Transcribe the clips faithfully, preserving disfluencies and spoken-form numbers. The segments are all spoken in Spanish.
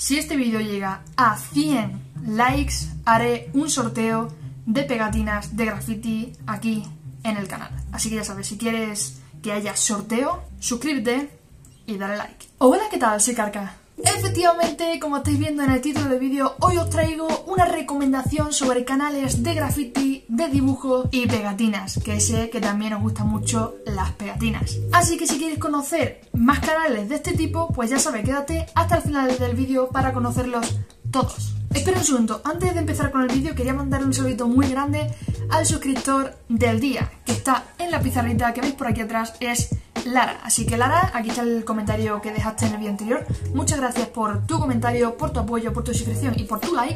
Si este vídeo llega a cien likes, haré un sorteo de pegatinas de graffiti aquí en el canal. Así que ya sabes, si quieres que haya sorteo, suscríbete y dale like. Hola, ¿qué tal? Soy Carca. Efectivamente, como estáis viendo en el título del vídeo, hoy os traigo una recomendación sobre canales de graffiti, de dibujo y pegatinas, que sé que también os gustan mucho las pegatinas. Así que si queréis conocer más canales de este tipo, pues ya sabes, quédate hasta el final del vídeo para conocerlos todos. Espera un segundo, antes de empezar con el vídeo quería mandar un saludito muy grande al suscriptor del día, que está en la pizarrita que veis por aquí atrás, es Lara. Así que Lara, aquí está el comentario que dejaste en el vídeo anterior. Muchas gracias por tu comentario, por tu apoyo, por tu suscripción y por tu like.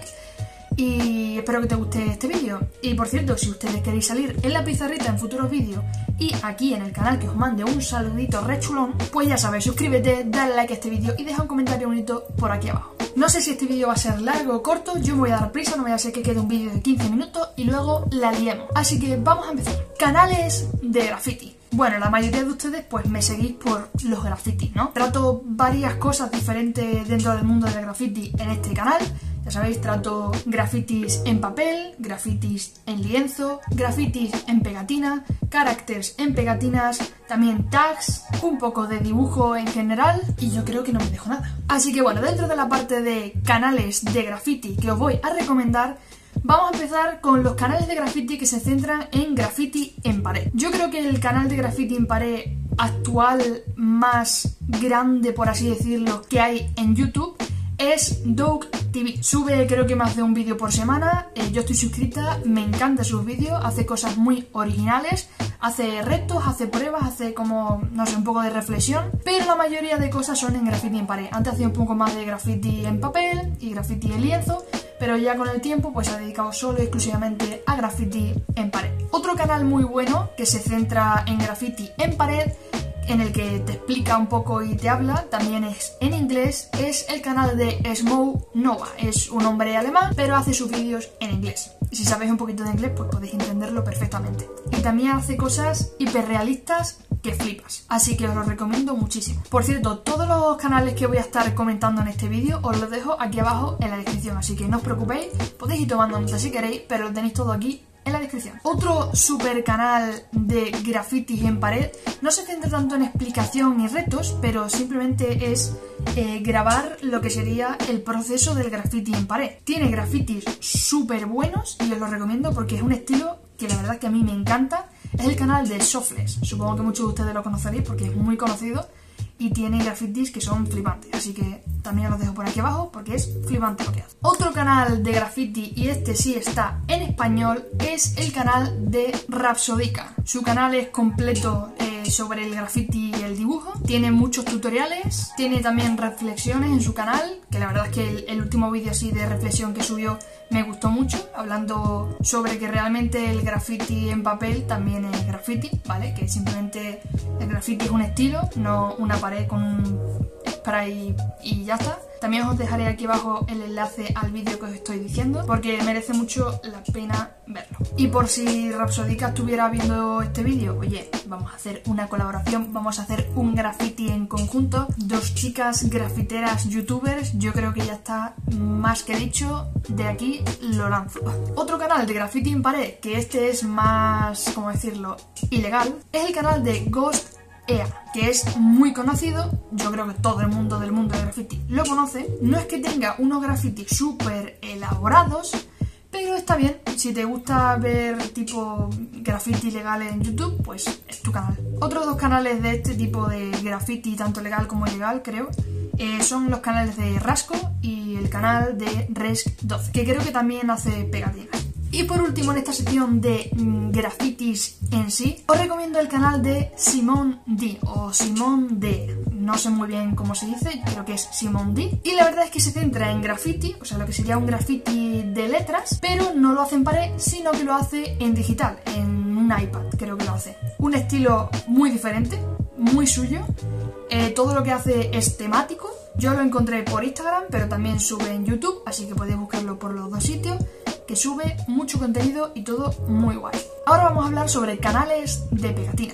Y espero que te guste este vídeo. Y por cierto, si ustedes queréis salir en la pizarrita en futuros vídeos y aquí en el canal que os mande un saludito re chulón, pues ya sabes, suscríbete, dale like a este vídeo y deja un comentario bonito por aquí abajo. No sé si este vídeo va a ser largo o corto, yo me voy a dar prisa, no voy a hacer que quede un vídeo de quince minutos y luego la liemos. Así que vamos a empezar. Canales de graffiti. Bueno, la mayoría de ustedes pues me seguís por los grafitis, ¿no? Trato varias cosas diferentes dentro del mundo del graffiti en este canal. Ya sabéis, trato grafitis en papel, grafitis en lienzo, grafitis en pegatina, characters en pegatinas, también tags, un poco de dibujo en general y yo creo que no me dejo nada. Así que bueno, dentro de la parte de canales de graffiti que os voy a recomendar, vamos a empezar con los canales de graffiti que se centran en graffiti en pared. Yo creo que el canal de graffiti en pared actual más grande, por así decirlo, que hay en YouTube es Doug T V. Sube creo que más de un vídeo por semana, eh, yo estoy suscrita, me encantan sus vídeos, hace cosas muy originales, hace retos, hace pruebas, hace como, no sé, un poco de reflexión, pero la mayoría de cosas son en graffiti en pared. Antes hacía un poco más de graffiti en papel y graffiti en lienzo, pero ya con el tiempo pues se ha dedicado solo y exclusivamente a graffiti en pared. Otro canal muy bueno que se centra en graffiti en pared, en el que te explica un poco y te habla, también es en inglés, es el canal de Smoke Nova. Es un hombre alemán, pero hace sus vídeos en inglés. Y si sabéis un poquito de inglés, pues podéis entenderlo perfectamente. Y también hace cosas hiperrealistas que flipas. Así que os lo recomiendo muchísimo. Por cierto, todos los canales que voy a estar comentando en este vídeo os los dejo aquí abajo en la descripción. Así que no os preocupéis, podéis ir tomando notas si queréis, pero lo tenéis todo aquí en la descripción. Otro super canal de grafitis en pared no se centra tanto en explicación y retos, pero simplemente es eh, grabar lo que sería el proceso del graffiti en pared. Tiene grafitis súper buenos y os los recomiendo porque es un estilo que la verdad que a mí me encanta. Es el canal de Sofles, supongo que muchos de ustedes lo conoceréis porque es muy conocido y tiene grafitis que son flipantes, así que también los dejo por aquí abajo porque es flipante lo que hace. Otro canal de graffiti, y este sí está en español, es el canal de Rapsodica. Su canal es completo eh, sobre el graffiti y el dibujo, tiene muchos tutoriales, tiene también reflexiones en su canal, que la verdad es que el, el último vídeo así de reflexión que subió me gustó mucho, hablando sobre que realmente el graffiti en papel también es graffiti, ¿vale? Que simplemente el graffiti es un estilo, no una pared con un spray y ya está. También os dejaré aquí abajo el enlace al vídeo que os estoy diciendo porque merece mucho la pena verlo. Y por si Rapsodica estuviera viendo este vídeo, oye, vamos a hacer una colaboración, vamos a hacer un graffiti en conjunto, dos chicas grafiteras youtubers, yo creo que ya está más que dicho, de aquí lo lanzo. Otro canal de graffiti en pared, que este es más, ¿cómo decirlo?, ilegal, es el canal de Ghost E A, que es muy conocido, yo creo que todo el mundo del mundo del graffiti lo conoce. No es que tenga unos grafitis súper elaborados, pero está bien. Si te gusta ver tipo graffiti legal en YouTube, pues es tu canal. Otros dos canales de este tipo de graffiti, tanto legal como ilegal, creo, eh, son los canales de Rasco y el canal de Resk doce, que creo que también hace pegatinas. Y por último, en esta sección de mmm, grafitis en sí, os recomiendo el canal de Simon D o Simon D. No sé muy bien cómo se dice, creo que es Simon D. Y la verdad es que se centra en graffiti, o sea, lo que sería un graffiti de letras, pero no lo hace en pared, sino que lo hace en digital, en un iPad, creo que lo hace. Un estilo muy diferente, muy suyo. Eh, todo lo que hace es temático. Yo lo encontré por Instagram, pero también sube en YouTube, así que podéis buscarlo por los dos sitios, que sube mucho contenido y todo muy guay. Ahora vamos a hablar sobre canales de pegatinas.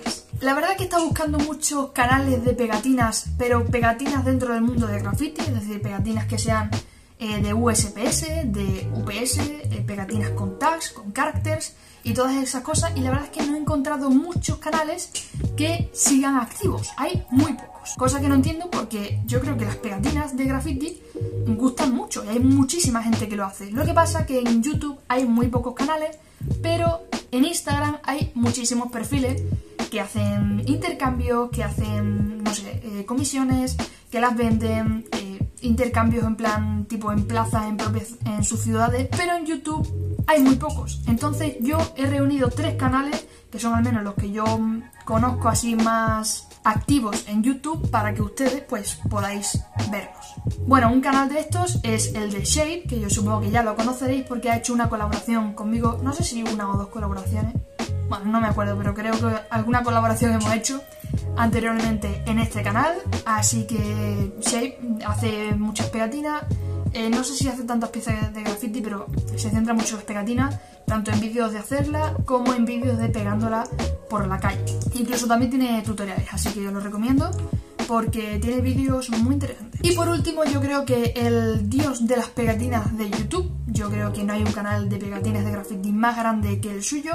La verdad que he estado buscando muchos canales de pegatinas, pero pegatinas dentro del mundo de graffiti, es decir, pegatinas que sean eh, de U S P S, de U P S, eh, pegatinas con tags, con characters y todas esas cosas, y la verdad es que no he encontrado muchos canales que sigan activos, hay muy pocos, cosa que no entiendo porque yo creo que las pegatinas de graffiti gustan mucho y hay muchísima gente que lo hace. Lo que pasa que en YouTube hay muy pocos canales, pero en Instagram hay muchísimos perfiles que hacen intercambios, que hacen, no sé, eh, comisiones, que las venden, eh, intercambios en plan, tipo en plazas, en, propias, en sus ciudades, pero en YouTube hay muy pocos. Entonces yo he reunido tres canales, que son al menos los que yo conozco así más activos en YouTube, para que ustedes pues podáis verlos. Bueno, un canal de estos es el de Shade, que yo supongo que ya lo conoceréis porque ha hecho una colaboración conmigo, no sé si una o dos colaboraciones, bueno, no me acuerdo, pero creo que alguna colaboración hemos hecho anteriormente en este canal, así que Shade hace muchas pegatinas, eh, no sé si hace tantas piezas de graffiti, pero se centra mucho en las pegatinas, tanto en vídeos de hacerla como en vídeos de pegándola por la calle. Incluso también tiene tutoriales, así que yo lo recomiendo porque tiene vídeos muy interesantes. Y por último, yo creo que el dios de las pegatinas de YouTube, yo creo que no hay un canal de pegatinas de graffiti más grande que el suyo,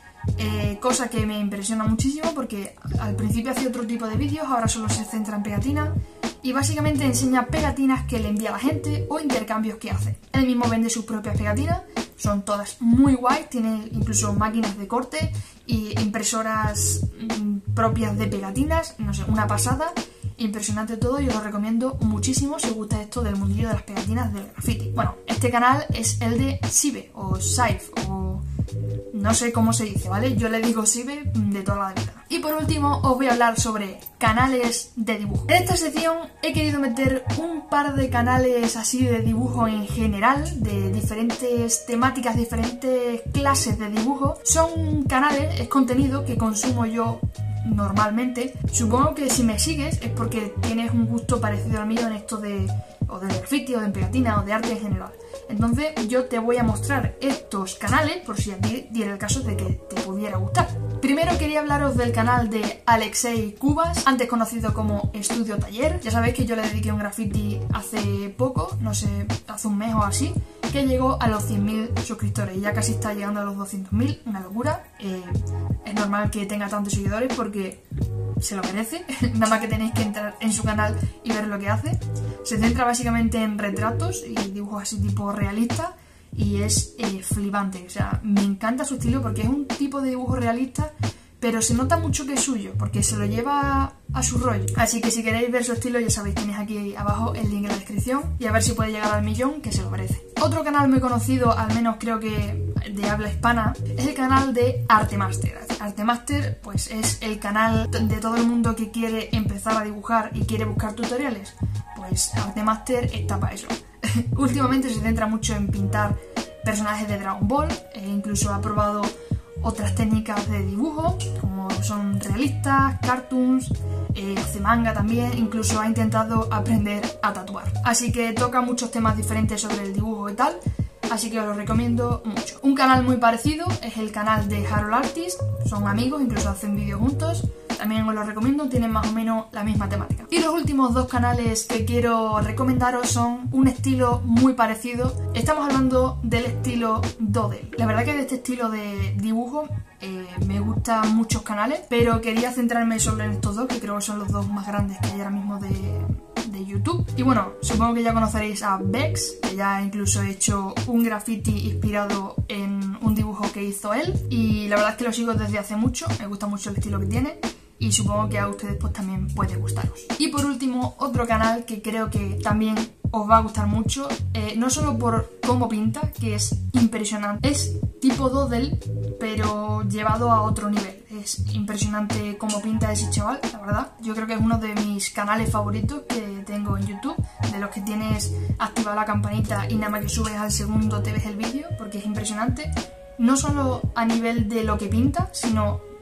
eh, cosa que me impresiona muchísimo porque al principio hacía otro tipo de vídeos, ahora solo se centra en pegatinas y básicamente enseña pegatinas que le envía a la gente o intercambios que hace. Él mismo vende sus propias pegatinas, son todas muy guay, tiene incluso máquinas de corte y impresoras mmm, propias de pegatinas, no sé, una pasada. Impresionante todo y os lo recomiendo muchísimo si os gusta esto del mundillo de las pegatinas del graffiti. Bueno, este canal es el de Sibe o Saif o no sé cómo se dice, ¿vale? Yo le digo Sibe de toda la vida. Y por último os voy a hablar sobre canales de dibujo. En esta sección he querido meter un par de canales así de dibujo en general, de diferentes temáticas, diferentes clases de dibujo. Son canales, es contenido que consumo yo normalmente. Supongo que si me sigues es porque tienes un gusto parecido al mío en esto de o de graffiti o de pegatina o de arte en general. Entonces yo te voy a mostrar estos canales por si a ti diera el caso de que te pudiera gustar. Primero quería hablaros del canal de Alexei Cubas, antes conocido como Estudio Taller. Ya sabéis que yo le dediqué un graffiti hace poco, no sé, hace un mes o así, que llegó a los cien mil suscriptores y ya casi está llegando a los doscientos mil, una locura. Eh, es normal que tenga tantos seguidores porque se lo merece, nada más que tenéis que entrar en su canal y ver lo que hace. Se centra básicamente en retratos y dibujos así tipo realistas y es eh, flipante, o sea, me encanta su estilo porque es un tipo de dibujo realista, pero se nota mucho que es suyo porque se lo lleva a su rollo. Así que si queréis ver su estilo, ya sabéis, tenéis aquí abajo el link en la descripción y a ver si puede llegar al millón, que se lo merece. Otro canal muy conocido, al menos creo que de habla hispana, es el canal de Artemaster. Artemaster pues es el canal de todo el mundo que quiere empezar a dibujar y quiere buscar tutoriales. Pues Artemaster está para eso. Últimamente se centra mucho en pintar personajes de Dragon Ball, e incluso ha probado otras técnicas de dibujo, como son realistas, cartoons, eh, hace manga también, incluso ha intentado aprender a tatuar. Así que toca muchos temas diferentes sobre el dibujo y tal, así que os lo recomiendo mucho. Un canal muy parecido es el canal de Harold Artist, son amigos, incluso hacen vídeos juntos. También os lo recomiendo, tienen más o menos la misma temática. Y los últimos dos canales que quiero recomendaros son un estilo muy parecido. Estamos hablando del estilo Doodle. La verdad que de este estilo de dibujo eh, me gustan muchos canales, pero quería centrarme solo en estos dos, que creo que son los dos más grandes que hay ahora mismo de, de YouTube. Y bueno, supongo que ya conoceréis a Bex, que ya incluso he hecho un graffiti inspirado en un dibujo que hizo él. Y la verdad es que lo sigo desde hace mucho, me gusta mucho el estilo que tiene. Y supongo que a ustedes pues también puede gustaros. Y por último, otro canal que creo que también os va a gustar mucho, eh, no solo por cómo pinta, que es impresionante, es tipo Doodle, pero llevado a otro nivel. Es impresionante cómo pinta ese chaval, la verdad. Yo creo que es uno de mis canales favoritos que tengo en YouTube, de los que tienes activada la campanita y nada más que subes al segundo te ves el vídeo, porque es impresionante. No solo a nivel de lo que pinta, sino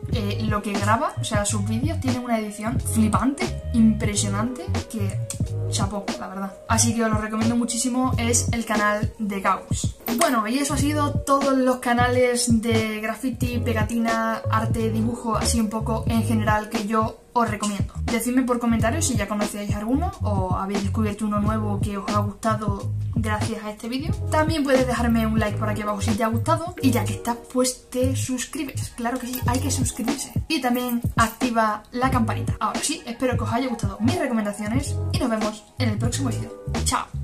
eh, lo que graba, o sea, sus vídeos tienen una edición flipante, impresionante, que chapó, la verdad. Así que os lo recomiendo muchísimo, es el canal de Gauss. Bueno, y eso ha sido todos los canales de graffiti, pegatina, arte, dibujo, así un poco en general que yo os recomiendo. Decidme por comentarios si ya conocíais alguno o habéis descubierto uno nuevo que os ha gustado gracias a este vídeo. También puedes dejarme un like por aquí abajo si te ha gustado y ya que estás, pues te suscribes. Claro que sí, hay que suscribirse. Y también activa la campanita. Ahora sí, espero que os haya gustado mis recomendaciones y nos vemos en el próximo vídeo. ¡Chao!